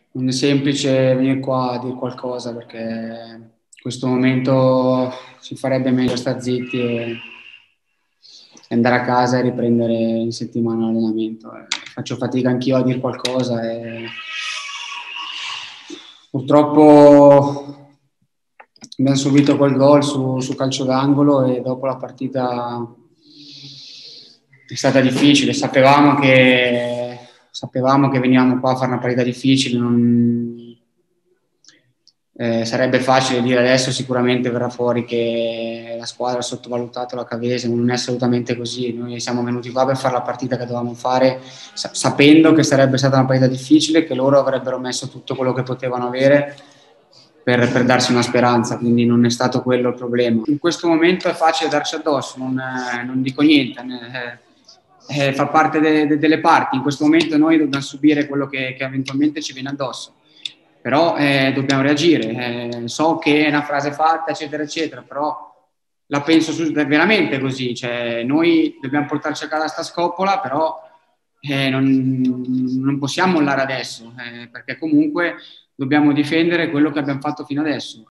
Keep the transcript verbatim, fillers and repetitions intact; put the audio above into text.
non è semplice venire qua a dire qualcosa perché in questo momento si farebbe meglio star zitti e andare a casa e riprendere in settimana l'allenamento. Eh, Faccio fatica anch'io a dire qualcosa e purtroppo abbiamo subito quel gol su, su calcio d'angolo e dopo la partita è stata difficile. Sapevamo che, sapevamo che venivamo qua a fare una partita difficile, non, eh, sarebbe facile dire adesso sicuramente verrà fuori che la squadra ha sottovalutato la Cavese, non è assolutamente così. Noi siamo venuti qua per fare la partita che dovevamo fare, sa- sapendo che sarebbe stata una partita difficile, che loro avrebbero messo tutto quello che potevano avere per, per darsi una speranza, quindi non è stato quello il problema. In questo momento è facile darci addosso, non, eh, non dico niente. Eh, eh, fa parte de, de, delle parti. In questo momento noi dobbiamo subire quello che, che eventualmente ci viene addosso, però eh, dobbiamo reagire. Eh, so che è una frase fatta, eccetera, eccetera, però la penso su, veramente così. Cioè, noi dobbiamo portarci a casa sta scoppola, però eh, non, non possiamo mollare adesso, eh, perché comunque dobbiamo difendere quello che abbiamo fatto fino adesso.